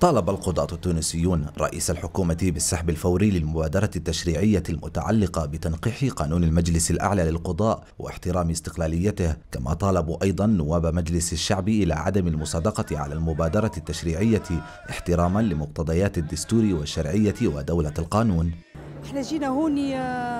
طالب القضاة التونسيون رئيس الحكومة بالسحب الفوري للمبادرة التشريعية المتعلقة بتنقيح قانون المجلس الأعلى للقضاء واحترام استقلاليته، كما طالبوا أيضا نواب مجلس الشعب إلى عدم المصادقة على المبادرة التشريعية احتراما لمقتضيات الدستور والشرعية ودولة القانون. احنا جينا هوني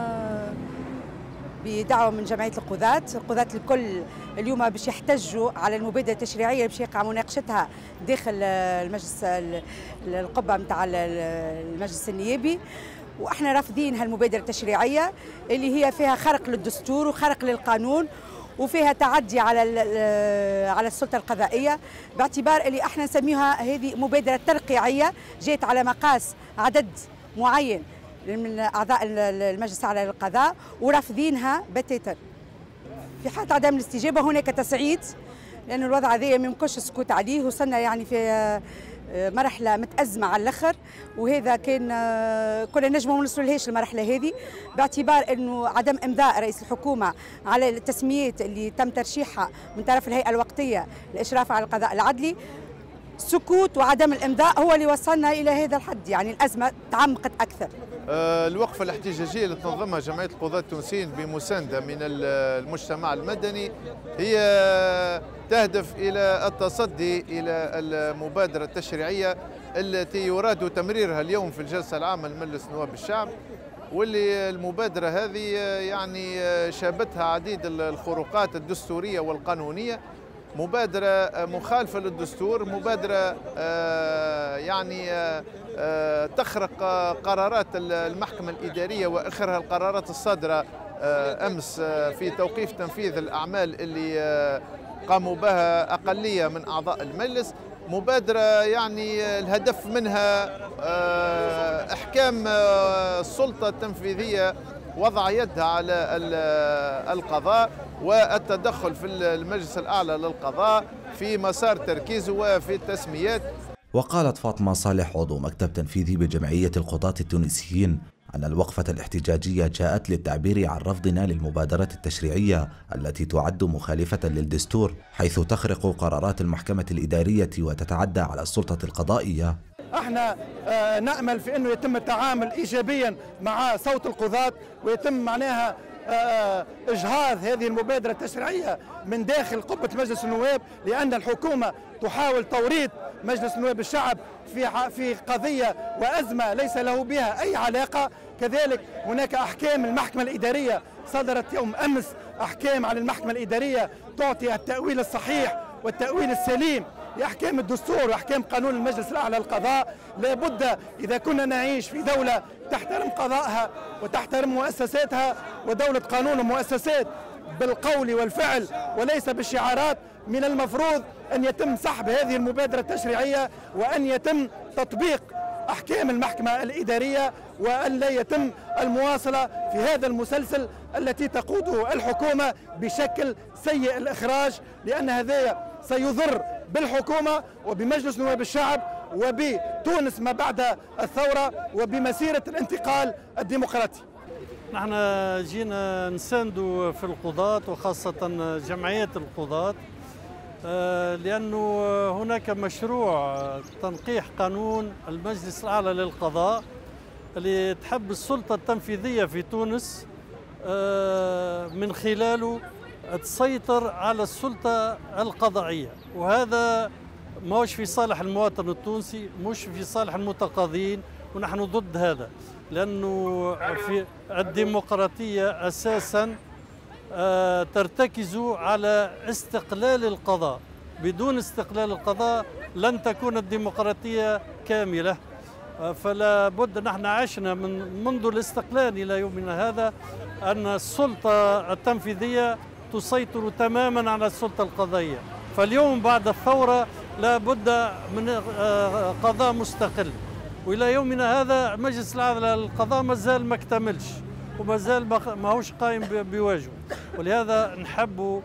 بدعوة من جمعية القضاة الكل اليوم باش يحتجوا على المبادرة التشريعية اللي باش يقع مناقشتها داخل المجلس القبة نتاع المجلس النيابي، واحنا رافضين هالمبادرة التشريعية اللي هي فيها خرق للدستور وخرق للقانون وفيها تعدي على السلطة القضائية، باعتبار اللي احنا نسميها هذه مبادرة ترقيعية جات على مقاس عدد معين من أعضاء المجلس الأعلى للقضاء ورافضينها بتاتا. في حالة عدم الاستجابة هناك تسعيد، لأن الوضع هذا ما يمكنش السكوت عليه، وصلنا يعني في مرحلة متأزمة على الآخر، وهذا كان كنا نجموا ما نوصلهاش المرحلة هذه، باعتبار أنه عدم إمضاء رئيس الحكومة على التسميات اللي تم ترشيحها من طرف الهيئة الوقتية للإشراف على القضاء العدلي. السكوت وعدم الإمضاء هو اللي وصلنا إلى هذا الحد، يعني الأزمة تعمقت أكثر. الوقفة الاحتجاجية اللي تنظمها جمعية القضاة التونسيين بمساندة من المجتمع المدني هي تهدف إلى التصدي إلى المبادرة التشريعية التي يراد تمريرها اليوم في الجلسة العامة لمجلس نواب الشعب، واللي المبادرة هذه يعني شابتها عديد الخروقات الدستورية والقانونية، مبادرة مخالفة للدستور، مبادرة يعني تخرق قرارات المحكمة الإدارية وآخرها القرارات الصادرة أمس في توقيف تنفيذ الأعمال اللي قاموا بها أقلية من أعضاء المجلس. مبادرة يعني الهدف منها إحكام السلطة التنفيذية وضع يدها على القضاء والتدخل في المجلس الأعلى للقضاء في مسار تركيزه وفي التسميات. وقالت فاطمة صالح عضو مكتب تنفيذي بجمعية القضاة التونسيين أن الوقفة الاحتجاجية جاءت للتعبير عن رفضنا للمبادرة التشريعية التي تعد مخالفة للدستور، حيث تخرق قرارات المحكمة الإدارية وتتعدى على السلطة القضائية. احنا نأمل في أنه يتم التعامل إيجابيا مع صوت القضاة، ويتم معناها إجهاض هذه المبادرة التشريعية من داخل قبة مجلس النواب، لأن الحكومة تحاول توريط مجلس نواب الشعب في قضية وأزمة ليس له بها أي علاقة. كذلك هناك أحكام المحكمة الإدارية صدرت يوم أمس، أحكام على المحكمة الإدارية تعطي التأويل الصحيح والتأويل السليم لأحكام الدستور وأحكام قانون المجلس الأعلى للقضاء. لابد إذا كنا نعيش في دولة تحترم قضائها وتحترم مؤسساتها ودولة قانون ومؤسسات بالقول والفعل وليس بالشعارات، من المفروض أن يتم سحب هذه المبادرة التشريعية وأن يتم تطبيق أحكام المحكمة الإدارية، وأن لا يتم المواصلة في هذا المسلسل التي تقوده الحكومة بشكل سيء الإخراج، لأن هذا سيضر بالحكومة وبمجلس نواب الشعب وبتونس ما بعد الثورة وبمسيرة الانتقال الديمقراطي. نحن جينا نساندوا في القضاة وخاصة جمعية القضاة، لأنه هناك مشروع تنقيح قانون المجلس الأعلى للقضاء اللي تحب السلطة التنفيذية في تونس من خلاله تسيطر على السلطة القضائية، وهذا ماهوش في صالح المواطن التونسي، مش في صالح المتقاضين، ونحن ضد هذا، لأنه في الديمقراطية أساساً ترتكز على استقلال القضاء. بدون استقلال القضاء لن تكون الديمقراطية كاملة، فلا بد. نحن عشنا منذ الاستقلال إلى يومنا هذا أن السلطة التنفيذية تسيطر تماماً على السلطة القضائية، فاليوم بعد الثورة لا بد من قضاء مستقل، وإلى يومنا هذا مجلس الأعلى للقضاء ما زال ما اكتملش وما زال ما هوش قائم بواجبه، ولهذا نحب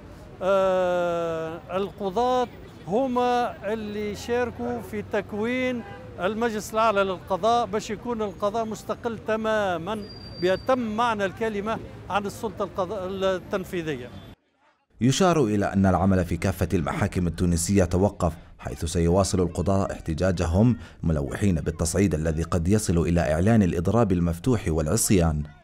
القضاة هما اللي شاركوا في تكوين المجلس الأعلى للقضاء باش يكون القضاء مستقل تماما بأتم معنى الكلمة عن السلطة التنفيذية. يشار إلى أن العمل في كافة المحاكم التونسية توقف، حيث سيواصل القضاة احتجاجهم ملوحين بالتصعيد الذي قد يصل إلى إعلان الإضراب المفتوح والعصيان.